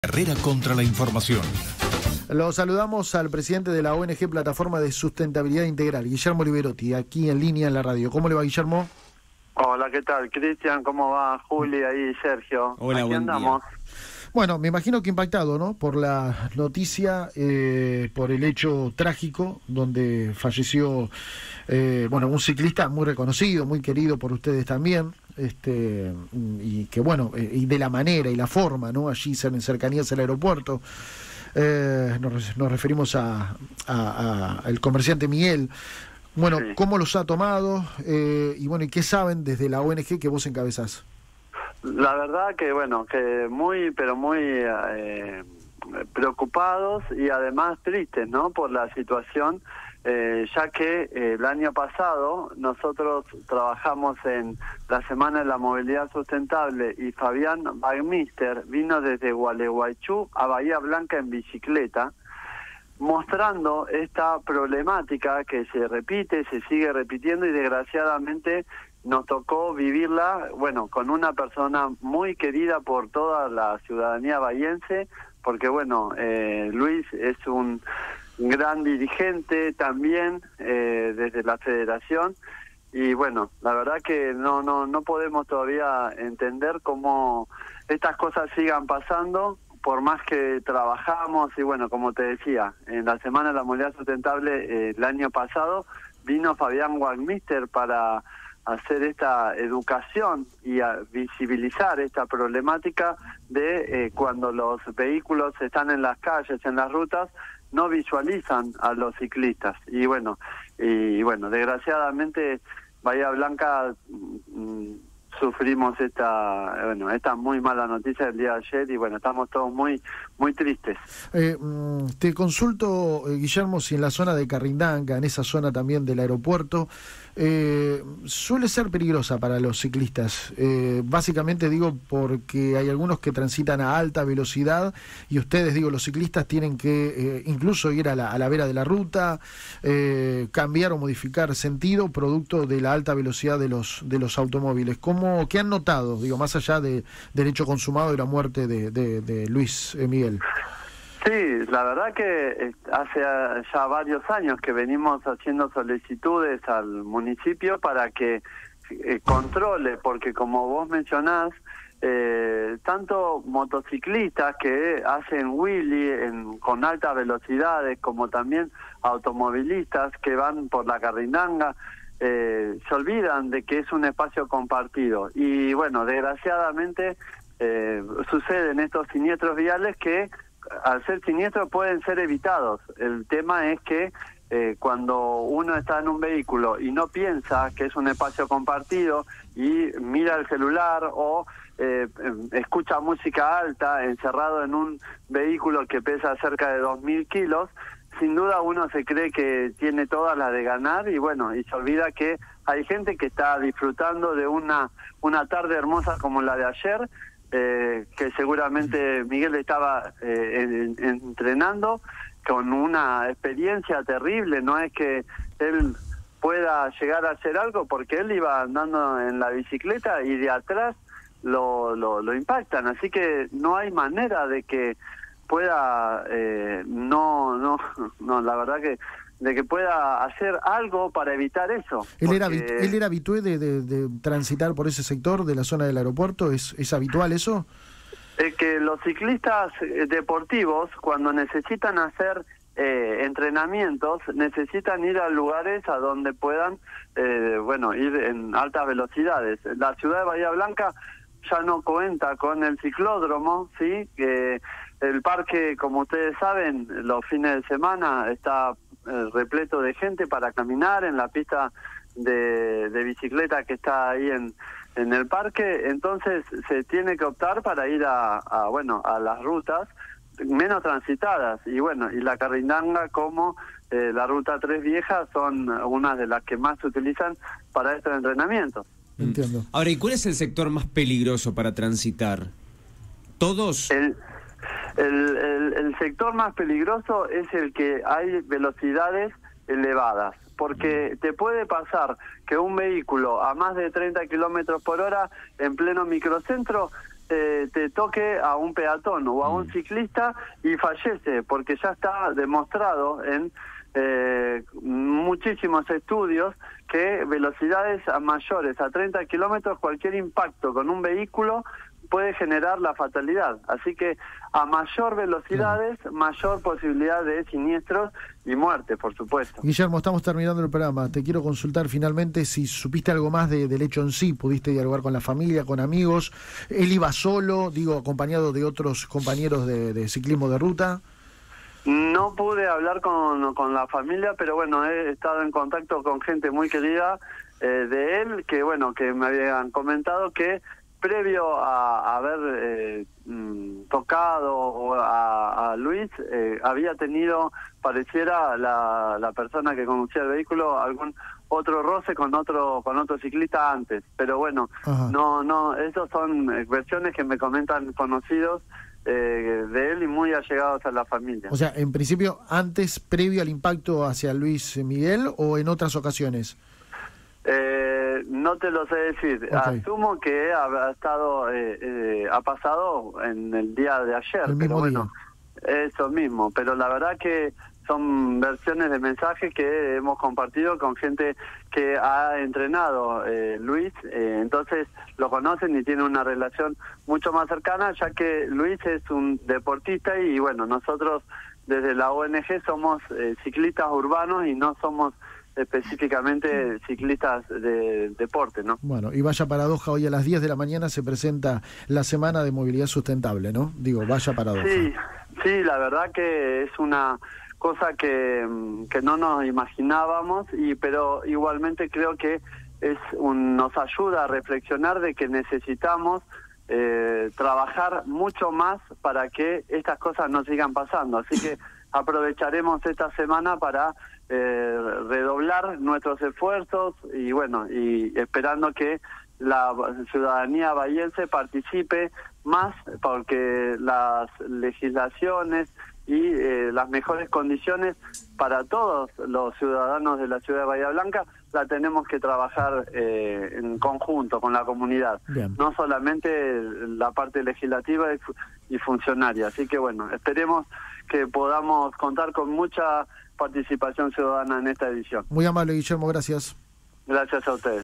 Carrera contra la información. Lo saludamos al presidente de la ONG Plataforma de Sustentabilidad Integral, Guillermo Liberotti, aquí en línea en la radio. ¿Cómo le va, Guillermo? Hola, ¿qué tal? Cristian, ¿cómo va? Juli, ahí, Sergio. Hola, aquí buen andamos. día. Bueno, me imagino que impactado, ¿no? Por la noticia, por el hecho trágico donde falleció, un ciclista muy reconocido, muy querido por ustedes también, y que y de la manera y la forma, ¿no? Allí en cercanías al aeropuerto. Nos referimos al comerciante Miguel. Bueno, Sí. ¿cómo los ha tomado? ¿Y qué saben desde la ONG que vos encabezás? La verdad que, que muy, pero muy preocupados y además tristes, ¿no? Por la situación, ya que el año pasado nosotros trabajamos en la Semana de la Movilidad Sustentable y Fabián Wagmister vino desde Gualeguaychú a Bahía Blanca en bicicleta, mostrando esta problemática que se repite, se sigue repitiendo y desgraciadamente nos tocó vivirla, con una persona muy querida por toda la ciudadanía bahiense, porque Luis es un gran dirigente también desde la federación y la verdad que no podemos todavía entender cómo estas cosas sigan pasando, por más que trabajamos y como te decía, en la Semana de la Movilidad Sustentable el año pasado vino Fabián Wagmister para hacer esta educación y a visibilizar esta problemática de cuando los vehículos están en las calles, en las rutas, no visualizan a los ciclistas. Y desgraciadamente Bahía Blanca sufrimos esta muy mala noticia del día de ayer y estamos todos muy tristes. Te consulto, Guillermo, si en la zona de Carrindanga, en esa zona también del aeropuerto, suele ser peligrosa para los ciclistas. Básicamente digo porque hay algunos que transitan a alta velocidad y ustedes, los ciclistas tienen que incluso ir a la vera de la ruta, cambiar o modificar sentido producto de la alta velocidad de los automóviles. ¿Qué han notado, más allá del hecho consumado de la muerte de Luis Miguel? Sí, la verdad que hace ya varios años que venimos haciendo solicitudes al municipio para que controle, porque como vos mencionás, tanto motociclistas que hacen wheelie con altas velocidades, como también automovilistas que van por la Carrindanga, se olvidan de que es un espacio compartido. Y desgraciadamente suceden estos siniestros viales que al ser siniestros pueden ser evitados. El tema es que cuando uno está en un vehículo y no piensa que es un espacio compartido y mira el celular o escucha música alta encerrado en un vehículo que pesa cerca de 2.000 kilos, sin duda uno se cree que tiene todas las de ganar y se olvida que hay gente que está disfrutando de una tarde hermosa como la de ayer, que seguramente Miguel estaba entrenando con una experiencia terrible. No es que él pueda llegar a hacer algo porque él iba andando en la bicicleta y de atrás lo impactan, así que no hay manera de que pueda la verdad que de que pueda hacer algo para evitar eso. ¿Él era habitué de transitar por ese sector de la zona del aeropuerto? ¿Es habitual eso? Que los ciclistas deportivos, cuando necesitan hacer entrenamientos, necesitan ir a lugares a donde puedan ir en altas velocidades. La ciudad de Bahía Blanca ya no cuenta con el ciclódromo, ¿sí? Que el parque, como ustedes saben, los fines de semana está repleto de gente para caminar en la pista de bicicleta que está ahí en el parque. Entonces se tiene que optar para ir a las rutas menos transitadas y la Carrindanga como la ruta 3 Vieja son unas de las que más se utilizan para estos entrenamientos. Entiendo. Ahora, ¿y cuál es el sector más peligroso para transitar? ¿Todos? El sector más peligroso es el que hay velocidades elevadas, porque te puede pasar que un vehículo a más de 30 kilómetros por hora en pleno microcentro te toque a un peatón o a un ciclista y fallece, porque ya está demostrado en muchísimos estudios que velocidades mayores a 30 kilómetros, cualquier impacto con un vehículo puede generar la fatalidad. Así que a mayor velocidades, mayor posibilidad de siniestros y muerte, por supuesto. Guillermo, estamos terminando el programa. Te quiero consultar finalmente si supiste algo más del hecho en sí. ¿Pudiste dialogar con la familia, con amigos? ¿Él iba solo, acompañado de otros compañeros de ciclismo de ruta? No pude hablar con la familia, pero bueno, he estado en contacto con gente muy querida de él, que bueno, que me habían comentado que previo a haber tocado a Luis, había tenido, pareciera la persona que conducía el vehículo, algún otro roce con otro ciclista antes. Pero bueno, no, esos son versiones que me comentan conocidos de él y muy allegados a la familia. O sea, en principio, antes, previo al impacto hacia Luis Miguel, o en otras ocasiones. No te lo sé decir. Okay. Asumo que ha pasado en el día de ayer. El mismo día. Eso mismo. Pero la verdad que son versiones de mensajes que hemos compartido con gente que ha entrenado Luis, entonces lo conocen y tienen una relación mucho más cercana, ya que Luis es un deportista y bueno, nosotros desde la ONG somos ciclistas urbanos y no somos específicamente ciclistas de deporte, ¿no? Bueno, y vaya paradoja, hoy a las 10 de la mañana se presenta la Semana de Movilidad Sustentable, ¿no? Digo, vaya paradoja. Sí, la verdad que es una cosa que no nos imaginábamos, pero igualmente creo que nos ayuda a reflexionar de que necesitamos trabajar mucho más para que estas cosas no sigan pasando. Así que aprovecharemos esta semana para redoblar nuestros esfuerzos y bueno, y esperando que la ciudadanía bahiense participe más, porque las legislaciones y las mejores condiciones para todos los ciudadanos de la ciudad de Bahía Blanca la tenemos que trabajar en conjunto con la comunidad. Bien. No solamente la parte legislativa y funcionaria. Así que bueno, esperemos que podamos contar con mucha participación ciudadana en esta edición. Muy amable, Guillermo, gracias. Gracias a ustedes.